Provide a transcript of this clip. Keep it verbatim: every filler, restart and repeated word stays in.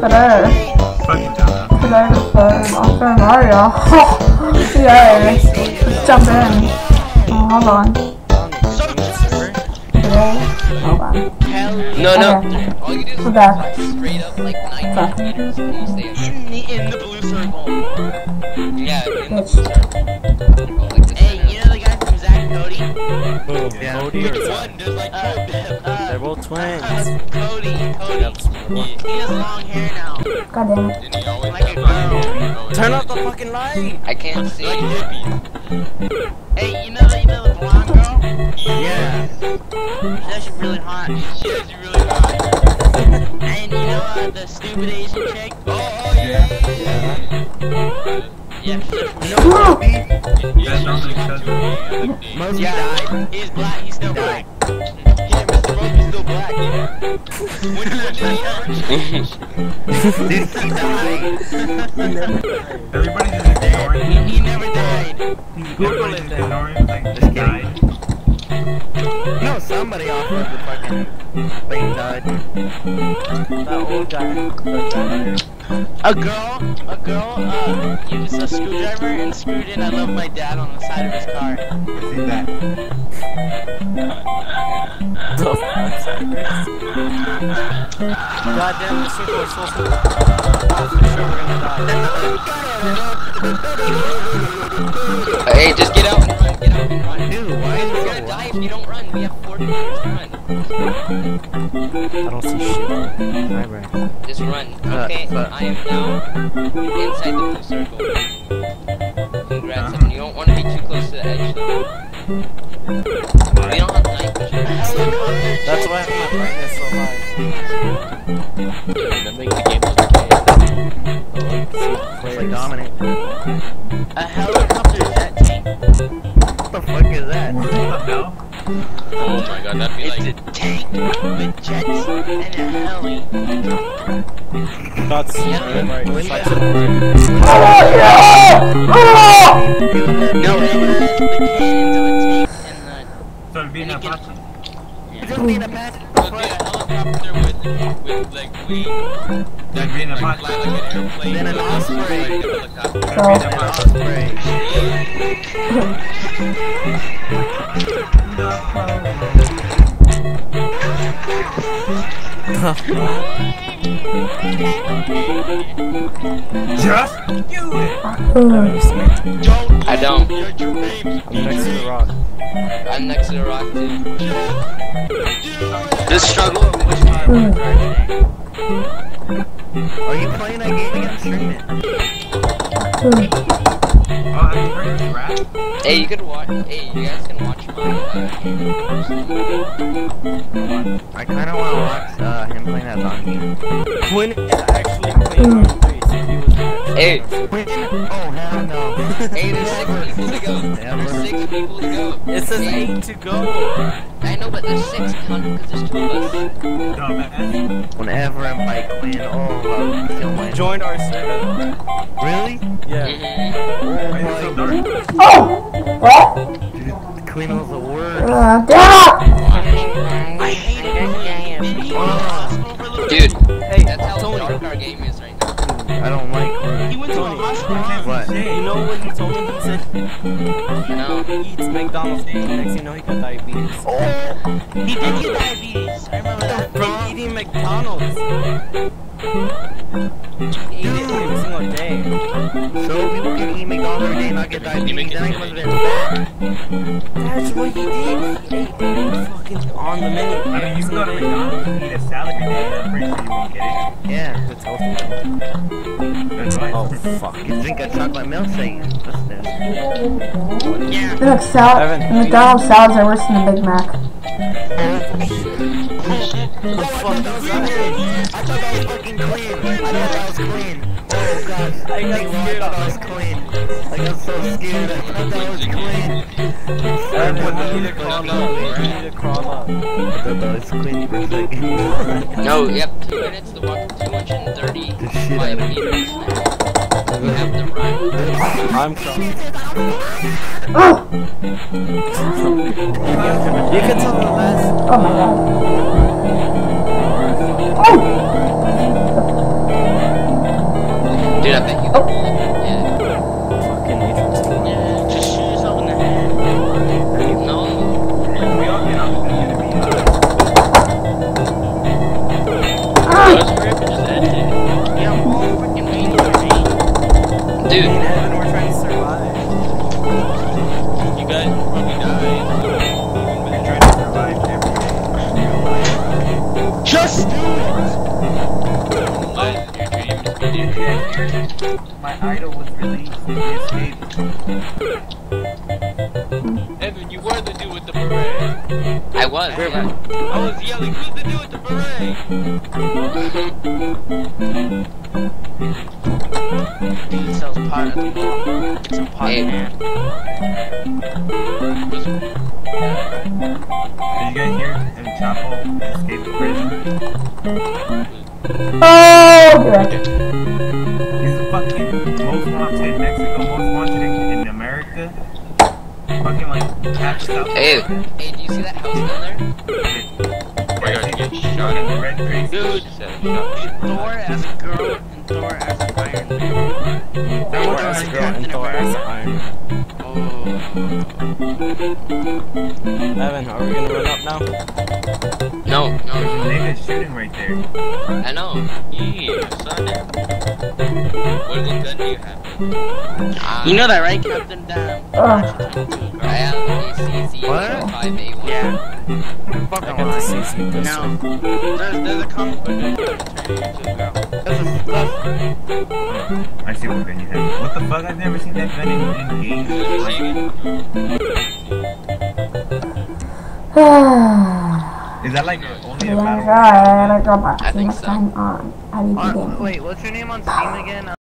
그래. 그래, 그래. 맞아, 말이야. Yeah. Jump in. Oh, hold on. Today, hold on. No, no. Okay. All you do is We're back. straight up like ninety meters and you stay in the, in the blue circle. Yeah, in the blue circle. Like hey, you know the guy from Zach Cody? Who? Yeah. Cody Which or one? There's like uh, two of them. Uh, They're both twins. Uh, Cody, Cody. He, he has long hair now. God damn it. Didn't he always like a girl? Turn off the fucking light! I can't see. Like hippie. Hey, you know the, you know the blonde girl? Yeah. She's actually really hot. She's actually really hot. And you know uh, the stupid Asian chick? Oh, oh yeah. Yeah. Yeah, she's actually No! Moby. Moby died. He's black. He's still black. Yeah, Mister Moby's still black. Yeah. When did he ever change? Dude, he died. Everybody's just ignoring him. He never died. Everybody's just ignoring him, like, just died. No, somebody off of the fucking thing died. That old guy. A girl, a girl, uh, used a screwdriver and screwed in I love my dad on the side of his car. See that? God damn, the circle is so small. Oh, for sure we're gonna die. Hey, just get out and run, get out and run. Dude, why is We're it gonna so die loud? if you don't run. We have forty minutes to run. I don't see shit. Hi, Brian. Just run. Uh, Okay, but- I am now inside the blue circle. Congrats, and you don't want to be too close to the edge though. We don't have night vision. That's why my brightness is so high. That makes the game look okay. It's like dominant. A helicopter jet tank. What the fuck is that? What the hell? Oh my god, that'd be It's like... a tank with jets and a heli. That's Yeah. right. When Shots the- it. Oh, yeah! Oh! No, it was the cannons of a tank and the... So it'd be an And you Apache. It's just being a pet. It'd be a helicopter with, with like wings. That'd be an Like Apache. fly like an airplane. Then an osprey. Like a helicopter. That'd be an An Apache. Just do it! I don't. I'm next to the rock. I'm next to the rock too. The struggle of which I want to cry today. Are you playing that game again? Stream it. Oh, have you heard of this rap? Hey, you could watch. Hey, you guys can watch my uh, game. I kinda wanna watch uh, him playing that zombie. Quinn is actually playing on three, so he was actually Hey. on Wait, oh hell no. Hey, there's six people to go. There's six people to go. It says Hey, eight to go. I know, but there's six counting because there's two of us. Dumbass. Whenever I'm like Quinn, oh, I'll kill my Joined our server. Really? Yeah. Mm-hmm. Why is it so dark? Oh! What? Dude, Quinn was the worst. Uh, yeah! I hate it. Oh, Dude, Hey, that's how Tony. dark our game is right now. I don't like Quinn. He went to a Tony. hospital. What? You know what he told me? He said No. he eats McDonald's and next thing you know he got diabetes. He did get diabetes. I remember that. From eating McDonald's. He ate it every single day. So people can eat McDonald's every day and not get diabetes, then I must have been fat. That's what he did. He ate fucking on the menu. I mean, you can go to McDonald's and eat a salad every day, I'm pretty sure you won't get it. Yeah. It's healthy. That's right. Oh fuck. You drink a chocolate milkshake. What's this? Yeah. The Mc- sal- Evan. the McDonald's salads are worse than the Big Mac. What the fuck is that? I thought that was fucking clean. I thought that was clean. Oh god. I got scared. I thought that was clean. I got so scared. I thought that was clean. Evan, you need to crawl up. You need to crawl up. I thought that was clean for a second. No, yep, two minutes to walk two hundred thirty-five meters. We have to run. I'm crawling. Oh! You can tell the last. Oh my god. Oh! Dude, I bet you. Oh. Yeah. Fucking Matrix. Yeah, just shoot yourself in the head. No. We all get up and gonna be Those rip and just end it. Yeah, I'm all freaking waiting for me. Me and Dude. Evan, we're trying to survive. You guys will probably die. We're trying to survive every day. Real life. Just do it! Lies in your dreams. Did you guys hear? My idol was released. He escaped. Evan, you were the dude with the beret. I was. Where, Yeah. where? I was yelling, who's the dude with the beret? Dude sells pot at the mall. Get some pot, Hey. man. Did you guys hear him Chapo escaped prison? Oh, good. He's the fucking most wanted in Mexico, most wanted in, in America. Fucking like half South Hey. America. Hey, do you see that house down there? Oh my god, you get shot Fucking in red crazy. Dude, Set shot. Thor as a girl and Thor as an Iron Man. That Or was as a like girl and Captain Thor as America. Iron Man. Oh. Evan, are we gonna run up now? No, no, There's a no. nigga shooting right there. I know. Yeah, son. What gun do you have? Uh, You know that, right, Captain? Damn. Ugh. I have a C C What? five A one. Yeah. I Fucking got the C C lying. pistol. No. There's, there's a comic book that turns you into a girl. That's a, that's, Oh, I see what gun you have. What the fuck? I've never seen that gun in, in games. Is that like only a battle? Yeah, I gotta go back. I think Next so. time on I B P uh, Gaming. wait, what's your name on Steam again?